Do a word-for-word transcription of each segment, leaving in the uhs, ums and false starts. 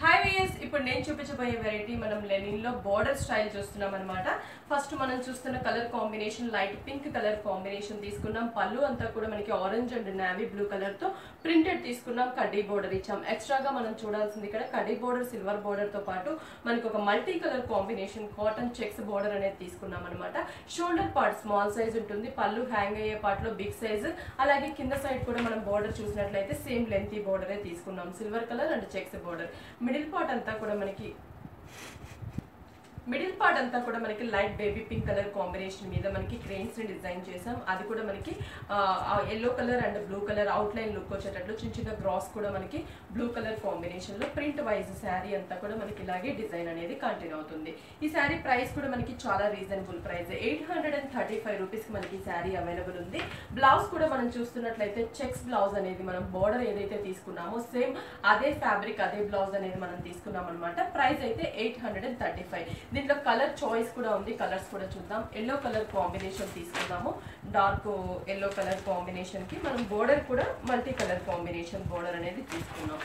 Hi viewers, ఇప్పుడు నేను చూపించబోయే వెరైటీ మనం లెనిన్ లో బోర్డర్ స్టైల్ చూస్తున్నాం అన్నమాట. ఫస్ట్ మనం చూస్తున్న colour combination light pink colour combination తీసుకున్నాం. పళ్ళు అంతా కూడా మనకి orange and navy blue colour తో ప్రింటెడ్ తీసుకున్నాం. కడ్డీ బోర్డర్ ఇచ్చాం. ఎక్స్ట్రాగా మనం చూడాల్సింది ఇక్కడ కడ్డీ బోర్డర్ సిల్వర్ బోర్డర్ తో పాటు మనకి ఒక multi colour combination cotton checks border అనేది తీసుకున్నాం అనమాట. షోల్డర్ పార్ట్ స్మాల్ సైజ్ ఉంటుంది. పళ్ళు హ్యాంగ్ అయ్యే పార్ట్ లో బిగ్ సైజ్, అలాగే కింద సైడ్ కూడా మనం బోర్డర్ చూసినట్లయితే సేమ్ లెంతీ బోర్డరే తీసుకున్నాం. Silver colour and checks border. Middle part అంతా కూడా మనకి మిడిల్ పార్ట్ అంతా కూడా మనకి light baby pink colour combination మీద మనకి క్రెయిన్స్ ని డిజైన్ చేసాం. అది కూడా మనకి yellow colour and blue colour outline look వచ్చేటట్లు చిన్న చిన్న గ్రాస్ కూడా మనకి బ్లూ కలర్ కాంబినేషన్ లో ప్రింట్ వైజ్ శారీ అంతా కూడా మనకి ఇలాగే డిజైన్ అనేది కంటిన్యూ అవుతుంది. ఈ శారీ ప్రైస్ కూడా మనకి చాలా reasonable price, eight hundred and thirty five rupees కి మనకి శారీ అవైలబుల్ ఉంది. బ్లౌజ్ కూడా మనం చూస్తున్నట్లయితే చెక్స్ బ్లౌజ్ అనేది మనం బోర్డర్ ఏదైతే తీసుకున్నామో సేమ్ అదే ఫ్యాబ్రిక్ అదే బ్లౌజ్ అనేది మనం తీసుకున్నాం అనమాట. ప్రైస్ అయితే eight hundred and thirty five. దీంట్లో కలర్ చాయిస్ కూడా ఉంది. కలర్స్ కూడా చూద్దాం. ఎల్లో కలర్ కాంబినేషన్ తీసుకుందాము. డార్క్ ఎల్లో కలర్ కాంబినేషన్ కి మనం బోర్డర్ కూడా మల్టీ కలర్ కాంబినేషన్ బోర్డర్ అనేది తీసుకున్నాం.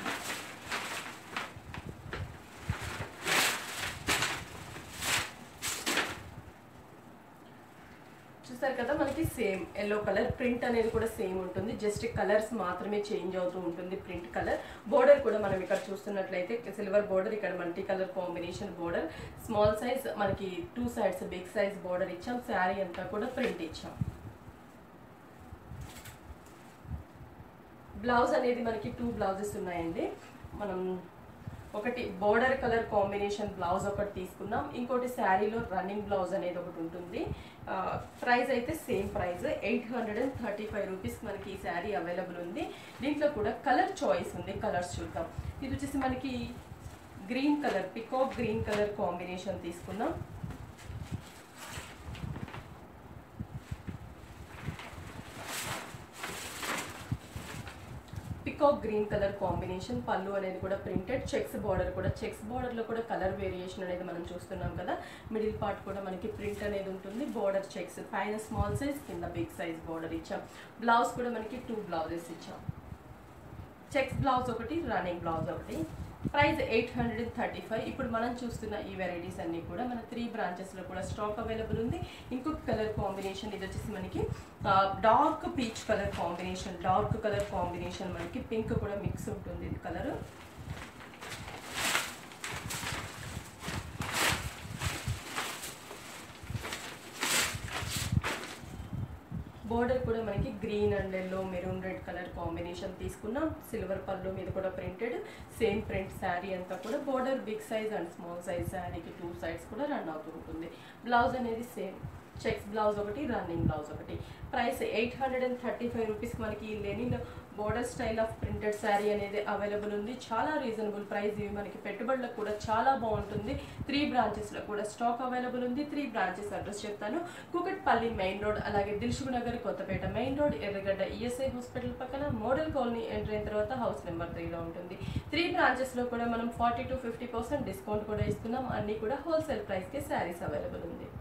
చూసారు కదా, మనకి సేమ్ ఎల్లో కలర్ ప్రింట్ అనేది కూడా సేమ్ ఉంటుంది. జస్ట్ కలర్స్ మాత్రమే చేంజ్ అవుతూ ఉంటుంది. ప్రింట్ కలర్ బోర్డర్ కూడా మనం ఇక్కడ చూస్తున్నట్లయితే సిల్వర్ బోర్డర్, ఇక్కడ multi colour combination border, small size మనకి two sides big size border ఇచ్చాం. శారీ అంతా కూడా ప్రింట్ ఇచ్చాం. బ్లౌజ్ అనేది మనకి టూ బ్లౌజెస్ ఉన్నాయండి. మనం ఒకటి బోర్డర్ కలర్ కాంబినేషన్ బ్లౌజ్ ఒకటి తీసుకున్నాం. ఇంకోటి శారీలో రన్నింగ్ బ్లౌజ్ అనేది ఒకటి ఉంటుంది. ప్రైస్ అయితే same price, eight hundred and thirty five rupees మనకి ఈ శారీ అవైలబుల్ ఉంది. దీంట్లో కూడా కలర్ చాయిస్ ఉంది. కలర్స్ చూద్దాం. ఇది వచ్చేసి మనకి green colour peacock green colour combination తీసుకున్నాం. పికాక్ గ్రీన్ కలర్ కాంబినేషన్, పళ్ళు అనేది కూడా ప్రింటెడ్, చెక్స్ బార్డర్ కూడా చెక్స్ బార్డర్ లో కూడా కలర్ వేరియేషన్ అనేది మనం చూస్తున్నాం కదా. మిడిల్ పార్ట్ కూడా మనకి ప్రింట్ అనేది ఉంటుంది. బార్డర్ చెక్స్, పైన స్మాల్ సైజ్ కింద బిగ్ సైజ్ బార్డర్ ఇచ్చాం. బ్లౌజ్ కూడా మనకి టూ బ్లౌజెస్ ఇచ్చాం. చెక్స్ బ్లౌజ్ ఒకటి, రన్నింగ్ బ్లౌజ్ ఒకటి. Price eight hundred and thirty five. ఇప్పుడు మనం చూస్తున్న ఈ వెరైటీస్ అన్ని కూడా మన త్రీ బ్రాంచెస్ లో కూడా స్టాక్ అవైలబుల్ ఉంది. ఇంకొక కలర్ కాంబినేషన్ ఇది వచ్చేసి మనకి dark peach colour combination, dark colour combination మనకి పింక్ కూడా మిక్స్ ఉంటుంది ఇది కలర్. బోర్డర్ కూడా మనకి green and yellow maroon red colour combination తీసుకున్నాం. సిల్వర్ పళ్ళు మీద కూడా ప్రింటెడ్ సేమ్ ప్రింట్ శారీ అంతా కూడా border big size and small size శారీకి టూ సైడ్స్ కూడా రన్ అవుతూ ఉంటుంది. బ్లౌజ్ అనేది సేమ్ చెక్స్ బ్లౌజ్ ఒకటి, రన్నింగ్ బ్లౌజ్ ఒకటి. Price eight hundred and thirty five rupees మనకి Lenin border style of printed sari అనేది అవైలబుల్ ఉంది. చాలా రీజనబుల్ ప్రైస్. ఇవి మనకి పెట్టుబడులకు కూడా చాలా బాగుంటుంది. త్రీ బ్రాంచెస్ లో కూడా స్టాక్ అవైలబుల్ ఉంది. త్రీ బ్రాంచెస్ అడ్రస్ చెప్తాను. కూకట్పల్లి మెయిన్ రోడ్, అలాగే Dilsukhnagar Kothapet main road, Erragadda ESI hospital పక్కన మోడల్ కాలనీ ఎంటర్ అయిన తర్వాత హౌస్ నెంబర్ త్రీలో ఉంటుంది. త్రీ బ్రాంచెస్ లో కూడా మనం forty to fifty percent discount కూడా ఇస్తున్నాం. అన్ని కూడా హోల్సేల్ ప్రైస్ కి శారీస్ అవైలబుల్ ఉంది.